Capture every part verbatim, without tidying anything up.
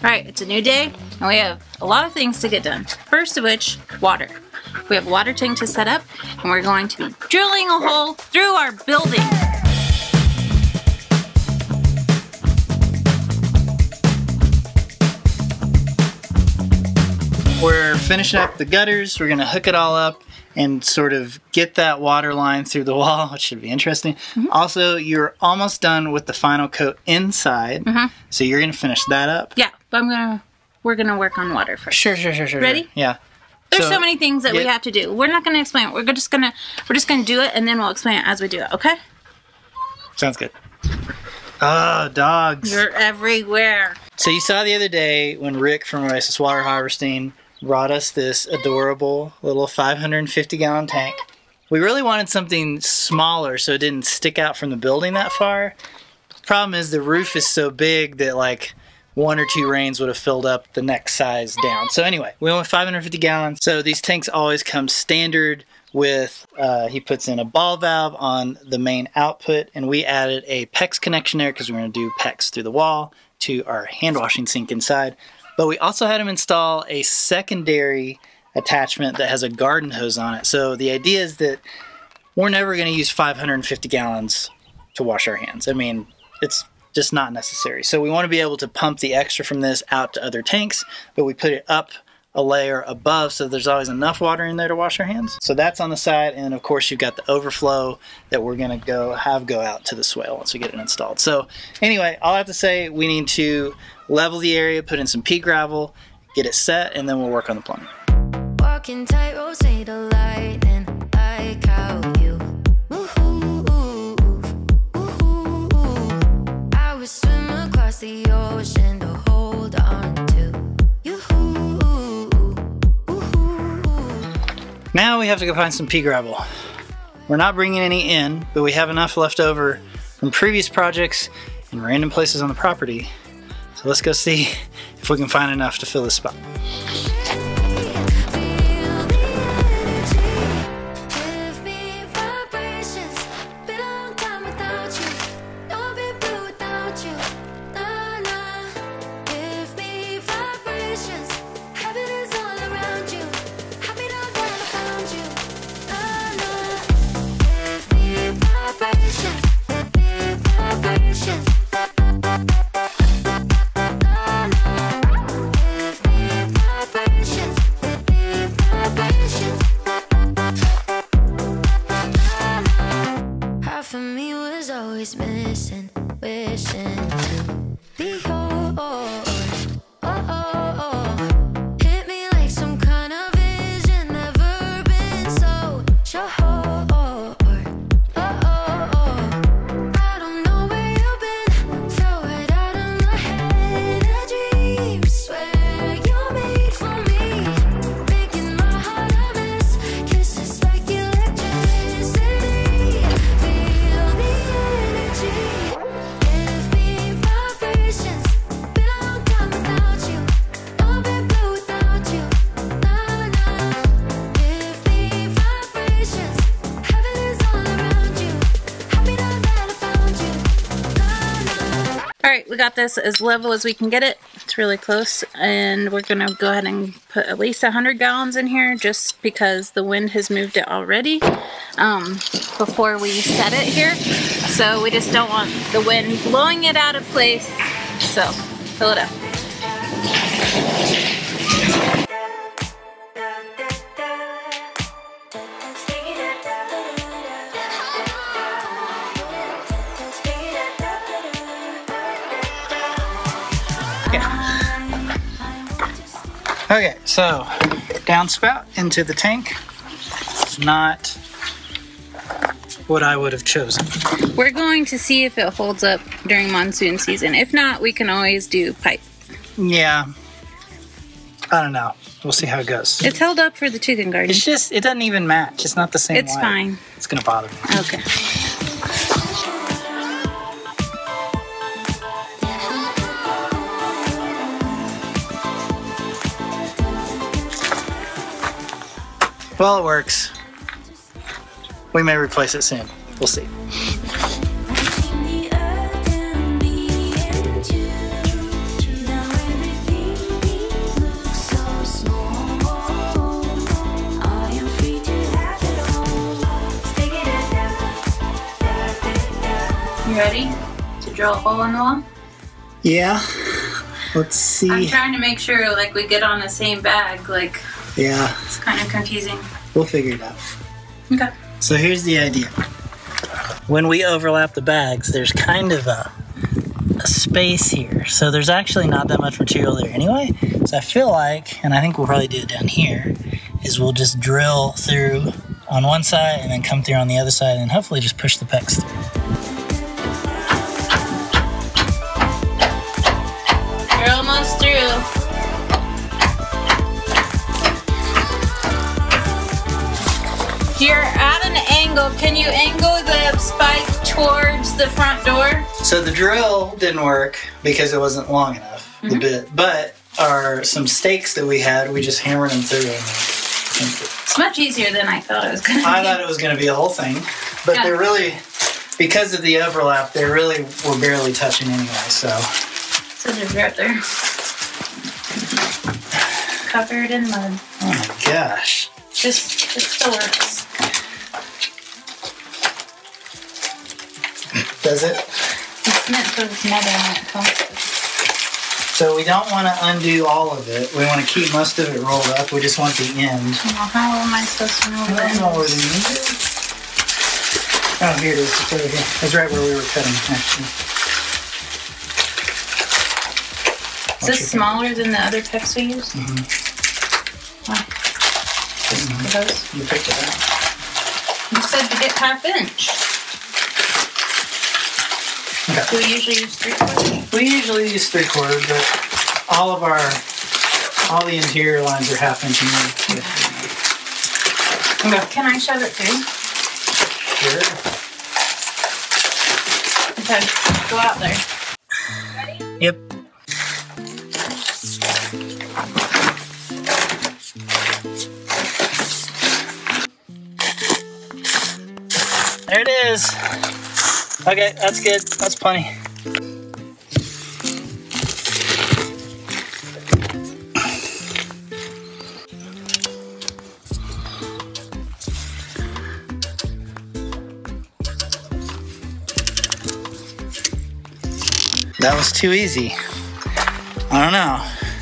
Alright, it's a new day, and we have a lot of things to get done. First of which, water. We have a water tank to set up, and we're going to be drilling a hole through our building. We're finishing up the gutters. We're gonna hook it all up and sort of get that water line through the wall, which should be interesting. Mm-hmm. Also, you're almost done with the final coat inside, mm-hmm. so you're gonna finish that up. Yeah, but I'm gonna, we're gonna work on water first. Sure, sure, sure, sure. Ready? Sure. Yeah. There's so, so many things that get, we have to do. We're not gonna explain it. We're just gonna, we're just gonna do it, and then we'll explain it as we do it. Okay? Sounds good. Oh, dogs. You're everywhere. So you saw the other day when Rick from Oasis Water Harvesting brought us this adorable little five hundred fifty gallon tank. We really wanted something smaller so it didn't stick out from the building that far. The problem is the roof is so big that like one or two rains would have filled up the next size down. So anyway, we went with five hundred fifty gallons. So these tanks always come standard with, uh, he puts in a ball valve on the main output, and we added a PEX connection there because we're going to do PEX through the wall to our hand washing sink inside. But we also had him install a secondary attachment that has a garden hose on it. So the idea is that we're never going to use five hundred fifty gallons to wash our hands. I mean, it's just not necessary. So we want to be able to pump the extra from this out to other tanks, but we put it up a layer above so there's always enough water in there to wash our hands. So that's on the side, and of course you've got the overflow that we're going to go have go out to the swale once we get it installed. So anyway, all I have to say, we need to level the area, put in some pea gravel, get it set, and then we'll work on the plumbing. Walking tight, rotate the lightning like how you move, move. I would swim across the ocean to hold on to you. Now we have to go find some pea gravel. We're not bringing any in, but we have enough left over from previous projects in random places on the property. So let's go see if we can find enough to fill this spot. Missing, wishing to be yours. Oh, oh, oh. Hit me like some kind of vision, never been so sure. Oh, oh, oh, oh. I don't know where you've been, throw it out of my head. A dream, swear you're made for me, making my heart a mess. Kisses like electricity. Feel the Alright, we got this as level as we can get it. It's really close, and we're going to go ahead and put at least one hundred gallons in here just because the wind has moved it already um, before we set it here. So we just don't want the wind blowing it out of place. So, fill it up. Okay, so downspout into the tank. It's not what I would have chosen. We're going to see if it holds up during monsoon season. If not, we can always do pipe. Yeah, I don't know. We'll see how it goes. It's held up for the chicken garden. It's just, it doesn't even match. It's not the same It's way. fine. It's gonna bother me. Okay. Well, it works. We may replace it soon. We'll see. ready to drill a hole in the wall? Yeah. Let's see. I'm trying to make sure like we get on the same bag. Like, yeah. It's kind of confusing. We'll figure it out. Okay. So here's the idea. When we overlap the bags, there's kind of a, a space here. So there's actually not that much material there anyway. So I feel like, and I think we'll probably do it down here, is we'll just drill through on one side and then come through on the other side and hopefully just push the pecs through. You're almost through. You're at an angle. Can you angle the spike towards the front door? So the drill didn't work because it wasn't long enough, mm-hmm. the bit. But our some stakes that we had, we just hammered them through. And it's much easier than I thought it was going to be. I thought it was going to be a whole thing. But yeah. They're really, because of the overlap, they really were barely touching anyway, so. So they're right there. Covered in mud. Oh my gosh. Just, it still works. Does it? It's meant for this mud on it, huh? So we don't want to undo all of it. We want to keep most of it rolled up. We just want the end. Well, how am I supposed to know I don't know where the end is. Oh, here it is. It's over here. It's right where we were cutting, actually. Is this smaller than the other picks we used? Mm-hmm. Why? Just mm-hmm. because? You picked it out. You said to get half inch. Okay. Do we usually use three quarters? We usually use three quarters, but all of our, all the interior lines are half inch in there. Okay. Can I shove it through? Sure. Okay, go out there. Ready? Yep. There it is. Okay, that's good. That's plenty. That was too easy. I don't know.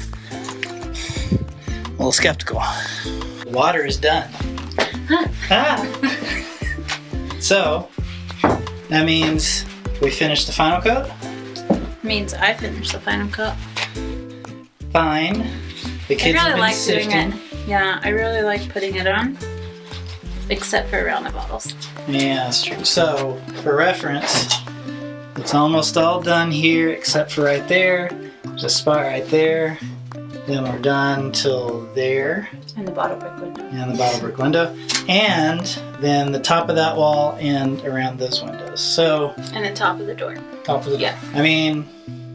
A little skeptical. Water is done. Ah. So, that means we finished the final coat? Means I finished the final coat. Fine. The kids I have really been like sifting. doing it. Yeah, I really like putting it on. Except for around the bottles. Yeah, that's true. So, for reference, it's almost all done here except for right there. There's a spot right there. Then we're done till there. And the bottle brick window. And the bottle brick window. And then the top of that wall and around those windows. So. And the top of the door. Top of the yeah. door. I mean.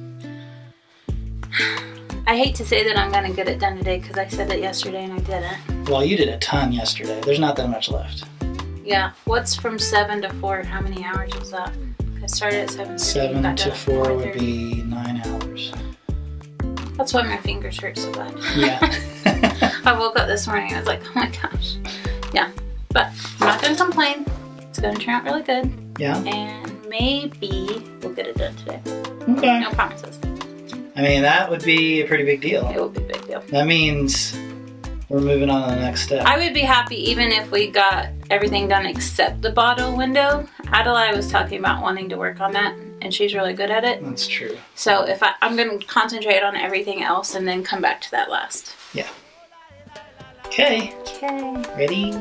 I hate to say that I'm going to get it done today because I said that yesterday and I didn't. Well, you did a ton yesterday. There's not that much left. Yeah. What's from seven to four? How many hours was that? I started at seven thirty. seven to four would be nine hours. That's why my fingers hurt so bad. Yeah. I woke up this morning and I was like, oh my gosh. Yeah. But I'm not going to complain. It's going to turn out really good. Yeah. And maybe we'll get it done today. Okay. No promises. I mean, that would be a pretty big deal. It would be a big deal. That means we're moving on to the next step. I would be happy even if we got everything done except the bottle window. Adelaide was talking about wanting to work on that, and she's really good at it. That's true. So if I, I'm going to concentrate on everything else and then come back to that last. Yeah. Okay. Okay. Ready?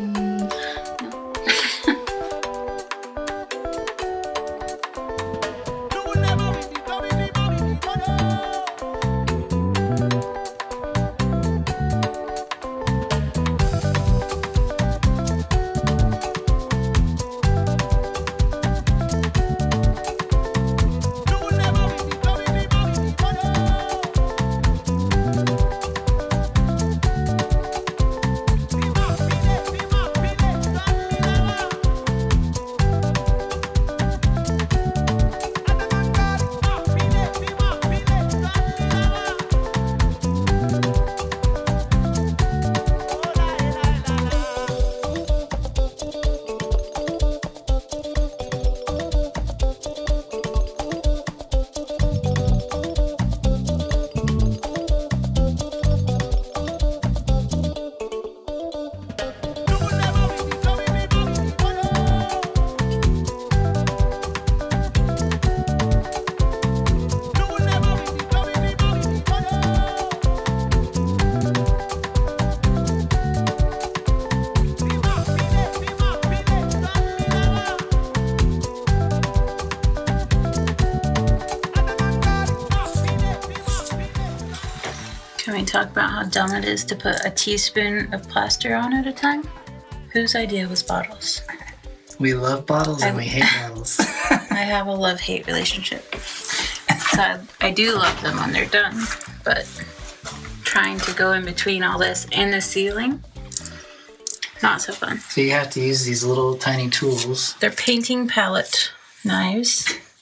we talk about how dumb it is to put a teaspoon of plaster on at a time? Whose idea was bottles? We love bottles and I, we hate bottles. I have a love-hate relationship. So I, I do love them when they're done, but trying to go in between all this and the ceiling, not so fun. So you have to use these little tiny tools. They're painting palette knives.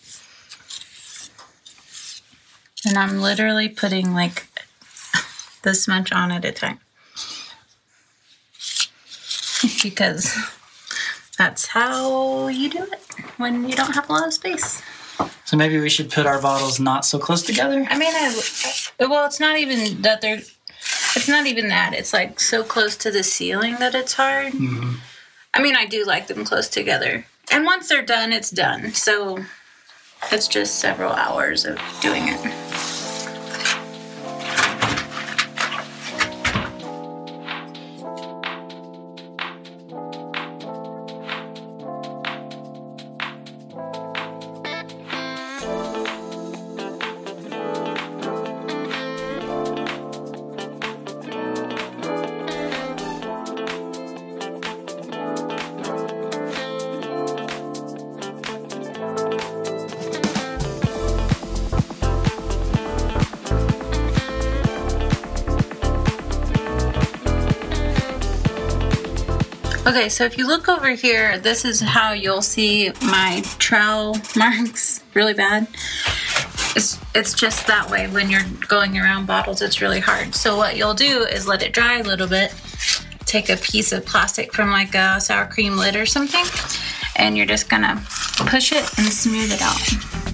And I'm literally putting like this much on at a time. Because that's how you do it when you don't have a lot of space. So maybe we should put our bottles not so close together? I mean, I, I, well, it's not even that they're, it's not even that. It's like so close to the ceiling that it's hard. Mm-hmm. I mean, I do like them close together. And once they're done, it's done. So it's just several hours of doing it. Okay, so if you look over here, this is how you'll see my trowel marks really bad. It's, it's just that way when you're going around bottles, it's really hard. So what you'll do is let it dry a little bit, take a piece of plastic from like a sour cream lid or something, and you're just gonna push it and smooth it out.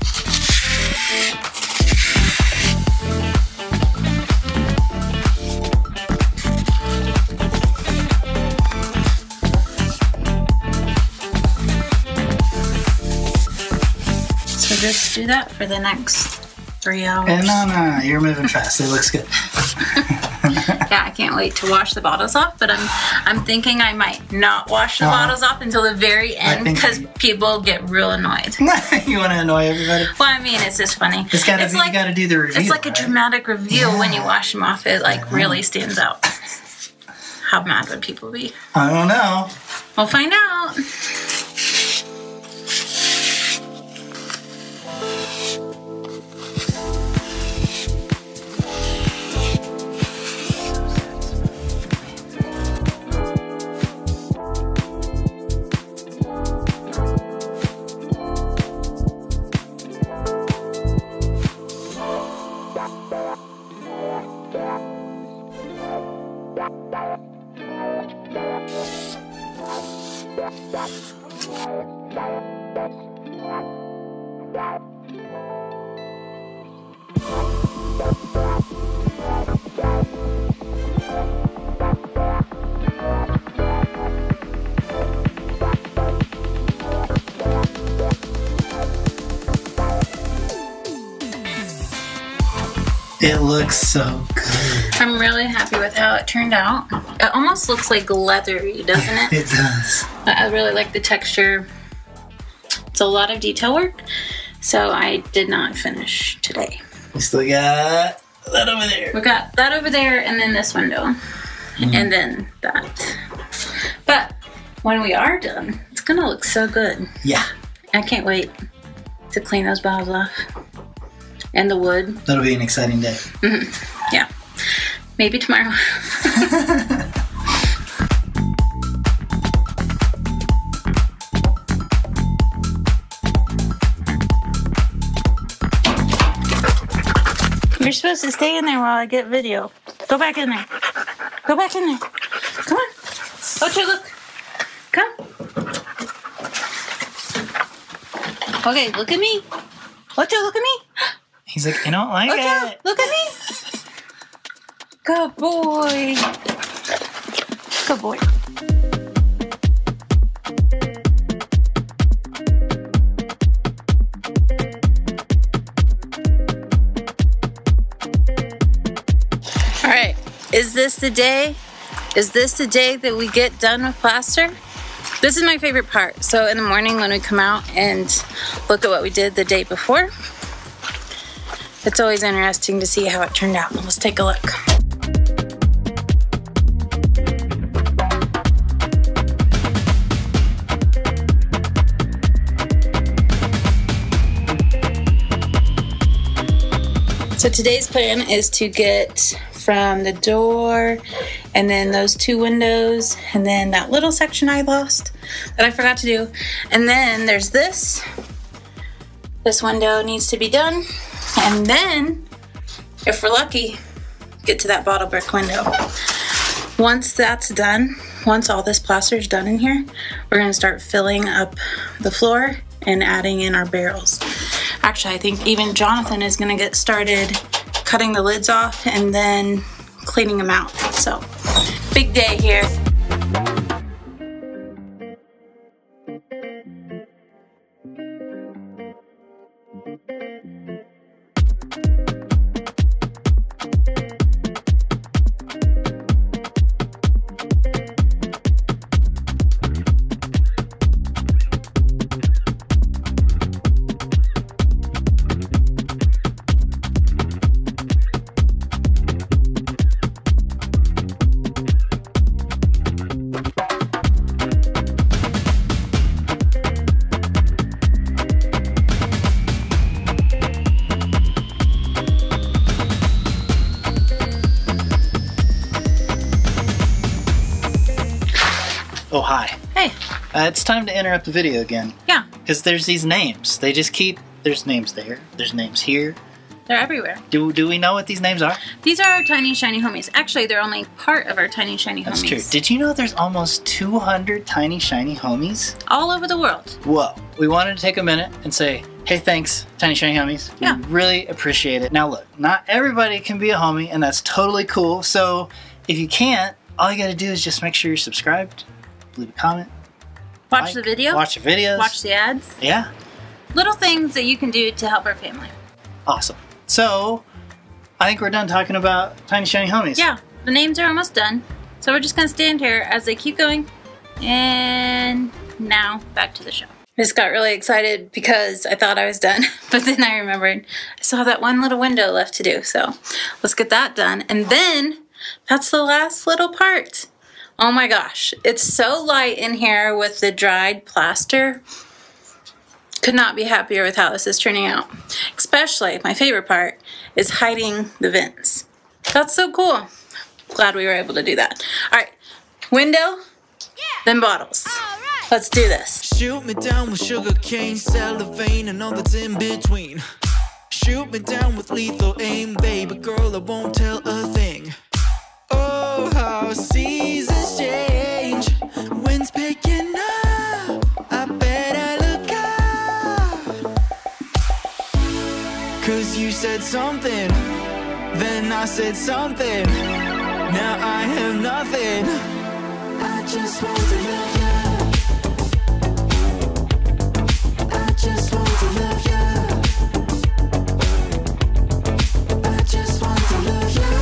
Just do that for the next three hours. And no, no, no, you're moving fast. It looks good. Yeah, I can't wait to wash the bottles off, but I'm I'm thinking I might not wash the uh, bottles off until the very end because people get real annoyed. You want to annoy everybody? Well, I mean, it's just funny. It's gotta it's be, like, you got to do the reveal. It's like right? a dramatic reveal yeah. when you wash them off. It like really stands out. How mad would people be? I don't know. We'll find out. It looks so good. I'm really happy with how it turned out. It almost looks like leathery, doesn't it? It does. I really like the texture. It's a lot of detail work, so I did not finish today. We still got that over there. We got that over there, and then this window, mm-hmm. and then that. But when we are done, it's gonna look so good. Yeah. I can't wait to clean those bottles off. And the wood. That'll be an exciting day. Mm-hmm. Yeah. Maybe tomorrow. You're supposed to stay in there while I get video. Go back in there. Go back in there. Come on. Ocho, look. Come. Okay, look at me. Ocho, look at me. He's like, I don't like Ocho, it. Look at me. Good boy. Good boy. All right, is this the day? Is this the day that we get done with plaster? This is my favorite part. So in the morning when we come out and look at what we did the day before, it's always interesting to see how it turned out. Let's take a look. So today's plan is to get from the door and then those two windows and then that little section I lost that I forgot to do. And then there's this. This window needs to be done. And then, if we're lucky, get to that bottle brick window. Once that's done, once all this plaster is done in here, we're gonna start filling up the floor and adding in our barrels. Actually, I think even Jonathan is gonna get started cutting the lids off and then cleaning them out. So, big day here. Oh, hi. Hey. Uh, it's time to interrupt the video again. Yeah. Because there's these names. They just keep... There's names there. There's names here. They're everywhere. Do, do we know what these names are? These are our tiny shiny homies. Actually, they're only part of our tiny shiny That's homies. true. Did you know there's almost two hundred tiny shiny homies? All over the world. Whoa. We wanted to take a minute and say, hey, thanks, tiny shiny homies. We Yeah. really appreciate it. Now look, not everybody can be a homie, and that's totally cool. So if you can't, all you gotta do is just make sure you're subscribed, leave a comment. Watch like, the video. Watch the videos. Watch the ads. Yeah. Little things that you can do to help our family. Awesome. So, I think we're done talking about tiny shiny homies. Yeah, the names are almost done. So we're just gonna stand here as they keep going. And now, back to the show. I just got really excited because I thought I was done, but then I remembered I still have that one little window left to do. So let's get that done. And then, that's the last little part. Oh my gosh, it's so light in here with the dried plaster. Could not be happier with how this is turning out. Especially, my favorite part is hiding the vents. That's so cool. Glad we were able to do that. All right, window, yeah. Then bottles. All right. Let's do this. Shoot me down with sugar cane, cellophane, and all that's in between. Shoot me down with lethal aim, baby girl, I won't tell a thing. Oh, how seasons change, wind's picking up, I better look out. Cause you said something, then I said something, now I have nothing. I just want to love you, I just want to love you, I just want to love you.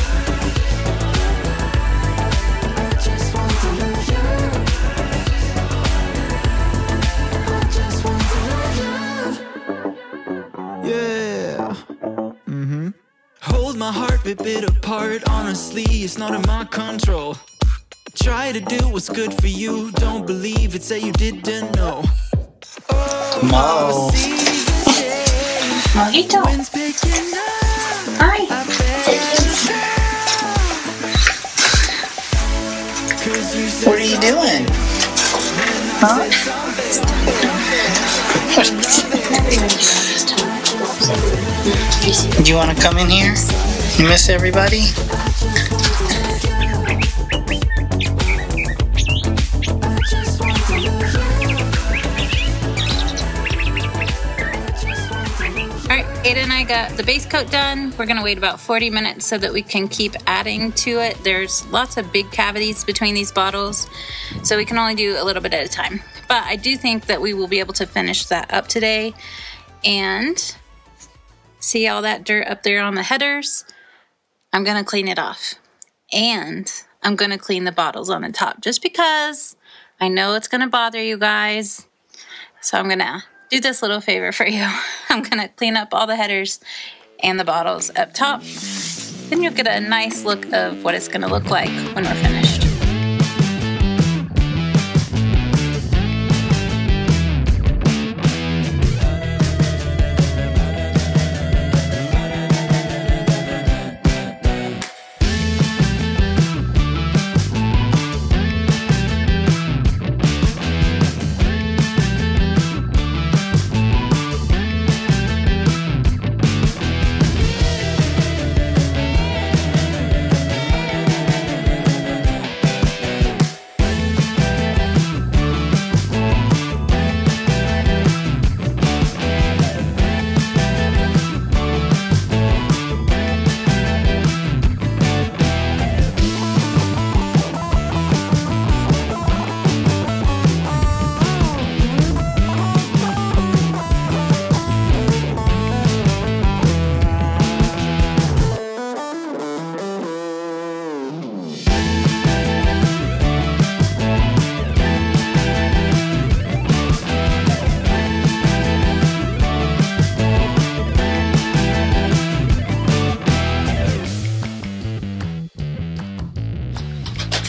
Yeah. Mm-hmm. Hold my heart, rip it apart. Honestly, it's not in my control. Try to do what's good for you. Don't believe it, say you didn't know. Oh, Mo. Mojito. Hi. What are you doing? Huh? Do you want to come in here? You miss everybody? Alright, Ada and I got the base coat done. We're going to wait about forty minutes so that we can keep adding to it. There's lots of big cavities between these bottles, so we can only do a little bit at a time. But I do think that we will be able to finish that up today. And see all that dirt up there on the headers? I'm going to clean it off. And I'm going to clean the bottles on the top just because I know it's going to bother you guys. So I'm going to do this little favor for you. I'm going to clean up all the headers and the bottles up top. Then you'll get a nice look of what it's going to look like when we're finished.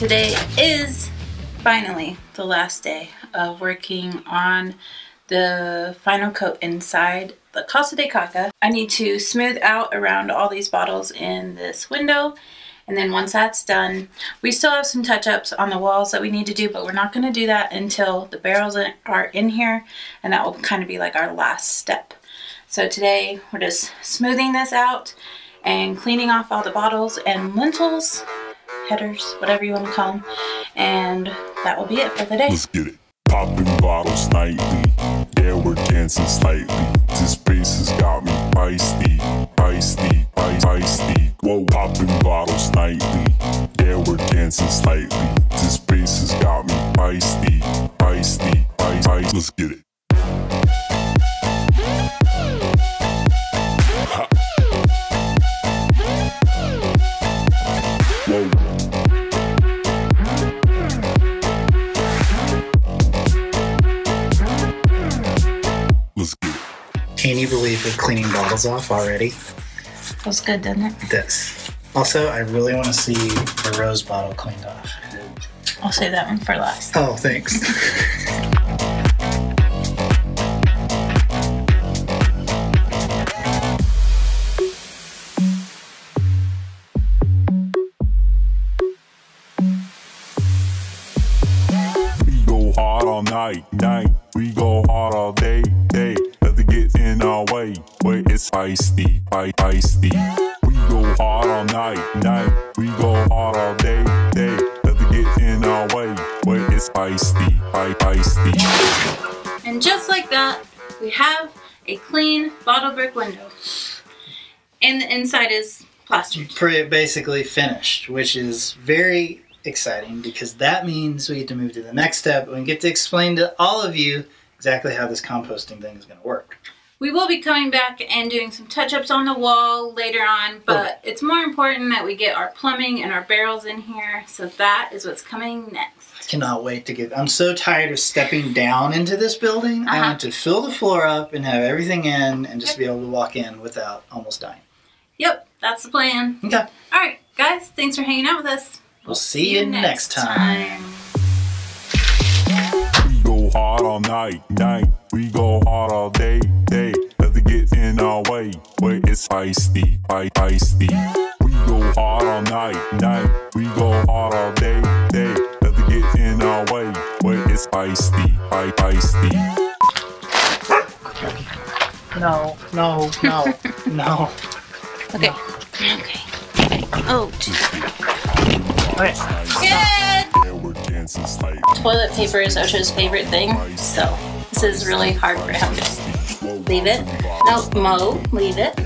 today is finally the last day of working on the final coat inside the Casa de Caca. I need to smooth out around all these bottles in this window, and then once that's done, we still have some touch-ups on the walls that we need to do, but we're not going to do that until the barrels are in here, and that will kind of be like our last step. So today we're just smoothing this out and cleaning off all the bottles and lintels, headers, whatever you want to call them, and that will be it for the day. Let's get it. Popping bottles nightly, yeah, we're dancing slightly. This space has got me feisty, feisty, feisty. Whoa, popping bottles nightly, yeah, we're dancing slightly. This space has got me feisty, feisty, feisty. Let's get it. Ha. Whoa. Can you believe we're cleaning bottles off already? Feels good, doesn't it? It does. Also, I really want to see the rose bottle cleaned off. I'll save that one for last. Oh, thanks. We go hard all night, night. We go hard all day, day. Nothing gets in our way, way it's feisty, feisty. We go hard all night, night. We go hard all day, day. Nothing gets in our way, way it's feisty, feisty. And just like that, we have a clean bottle brick window. And the inside is plastered. Pretty basically finished, which is very exciting because that means we get to move to the next step and we get to explain to all of you exactly how this composting thing is going to work. We will be coming back and doing some touch-ups on the wall later on, but okay. It's more important that we get our plumbing and our barrels in here, so that is what's coming next. I cannot wait to get... I'm so tired of stepping down into this building. Uh-huh. I want to fill the floor up and have everything in and just yep. be able to walk in without almost dying. Yep, that's the plan. Okay. Alright, guys, thanks for hanging out with us. We'll, we'll see, see you next time. time. We go hard all night, night. We go hard all day, day. Nothing gets in our way, way it's feisty, feisty. We go hard all night, night. We go hard all day, day. Nothing gets in our way, way it's feisty, feisty. No, no, no, no. Okay. Okay. Oh, okay. Good! Toilet paper is Ocho's favorite thing, so this is really hard for him. Leave it. Nope, Mo, leave it.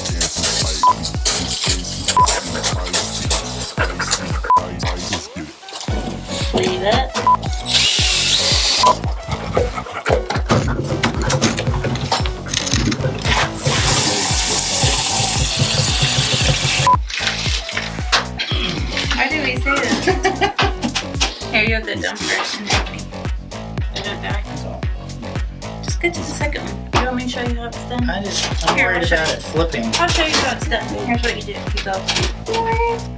Leave it. Why do we say this? Here, you have the dump first and then me. I don't die. Just get to the second one. You want me to show you how it's done? I just, I'm Here, worried I'll show about you. it flipping. I'll show you how it's done. Here's what you do. You go.